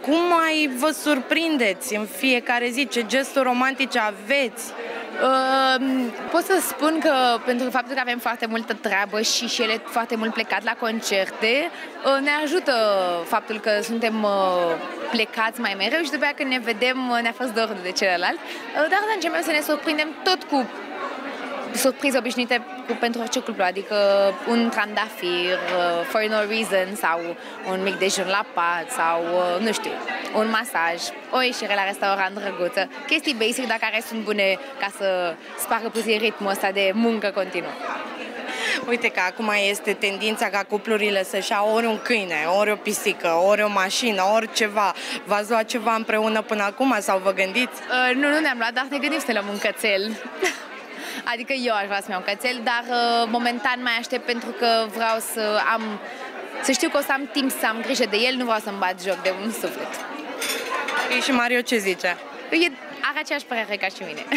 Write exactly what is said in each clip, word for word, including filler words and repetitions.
cum mai vă surprindeți în fiecare zi? Ce gesturi romantice aveți? Uh, pot să spun că pentru faptul că avem foarte multă treabă și și ele foarte mult plecat la concerte, uh, ne ajută faptul că suntem uh, plecați mai mereu și după aceea când ne vedem uh, ne-a fost dor de celălalt, uh, dar începem să ne surprindem tot cu surprize obișnuite cu, pentru orice cuplu, adică un trandafir, uh, for no reason, sau un mic dejun la pat, sau, uh, nu știu, un masaj, o ieșire la restaurant drăguță, chestii basic, dar care sunt bune ca să spargă puțin ritmul ăsta de muncă continuă. Uite că acum este tendința ca cuplurile să-și ia ori un câine, ori o pisică, ori o mașină, ori ceva. V-ați luat ceva împreună până acum sau vă gândiți? Uh, nu, nu ne-am luat, dar ne gândim să luăm un cățel. Adică eu aș vrea să-mi iau un cățel, dar uh, momentan mai aștept pentru că vreau să am, să știu că o să am timp să am grijă de el, nu vreau să-mi bat joc de un suflet. Ei, și Mario ce zice? E, are aceeași părere ca și mine.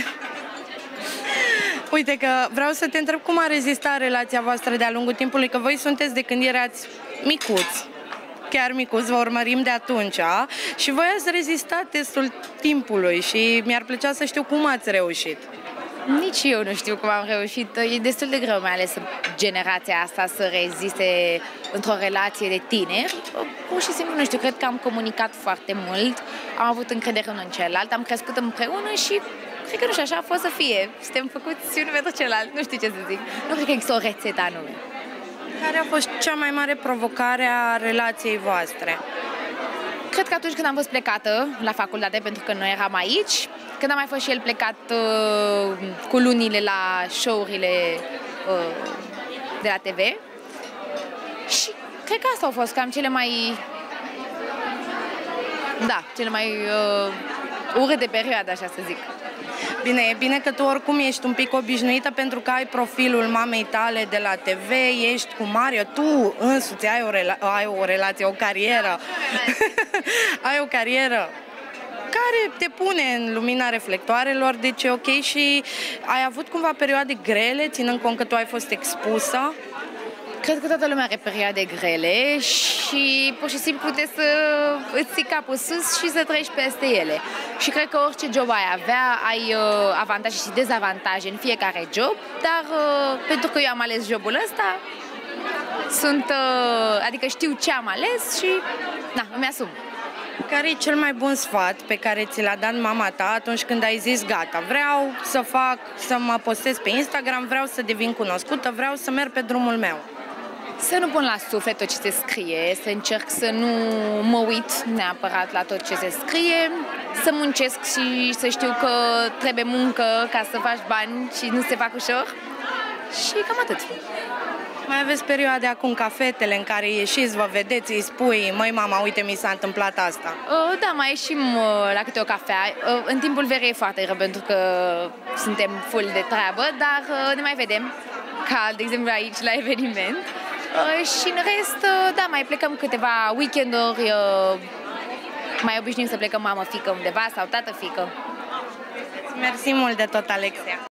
Uite că vreau să te întreb cum a rezistat relația voastră de-a lungul timpului, că voi sunteți de când erați micuți, chiar micuți, vă urmărim de atunci și voi ați rezistat testul timpului și mi-ar plăcea să știu cum ați reușit. Nici eu nu știu cum am reușit. E destul de greu, mai ales generația asta, să reziste într-o relație de tineri. Pur și simplu, nu știu, cred că am comunicat foarte mult, am avut încredere unul în celălalt, am crescut împreună și cred că, nu știu, așa a fost să fie. Suntem făcuți unul pentru celălalt, nu știu ce să zic. Nu cred că există o rețetă anume. Care a fost cea mai mare provocare a relației voastre? Cred că atunci când am fost plecată la facultate, pentru că noi eram aici, când am mai fost și el plecat uh, cu lunile la show-urile uh, de la T V. Și cred că asta au fost cam cele mai... Da, cele mai uh, urâte perioade, așa să zic. Bine, e bine că tu oricum ești un pic obișnuită pentru că ai profilul mamei tale de la T V, ești cu Mario, tu însuți ai o, rela ai o relație, o carieră, ai o carieră care te pune în lumina reflectoarelor, deci e ok. Și ai avut cumva perioade grele, ținând cont că tu ai fost expusă? Cred că toată lumea are perioade grele și pur și simplu trebuie să îți ții capul sus și să treci peste ele. Și cred că orice job ai avea, ai uh, avantaje și dezavantaje în fiecare job, dar uh, pentru că eu am ales jobul ăsta, sunt, uh, adică știu ce am ales și na, îmi asum. Care e cel mai bun sfat pe care ți l-a dat mama ta atunci când ai zis gata, vreau să fac, să mă postez pe Instagram, vreau să devin cunoscută, vreau să merg pe drumul meu? Să nu pun la suflet tot ce se scrie, să încerc să nu mă uit neapărat la tot ce se scrie, să muncesc și să știu că trebuie muncă ca să faci bani și nu se fac ușor și cam atât. Mai aveți perioade acum ca fetele în care ieșiți, vă vedeți, îi spui, măi mama, uite mi s-a întâmplat asta? Uh, da, mai ieșim uh, la câte o cafea. Uh, în timpul verii e foarte rău pentru că suntem full de treabă, dar uh, ne mai vedem, ca de exemplu aici la eveniment. Uh, și în rest, uh, da, mai plecăm câteva weekenduri, uh, mai obișnuim să plecăm mamă-fică undeva sau tată-fică. Mersi mult de tot, Alexia!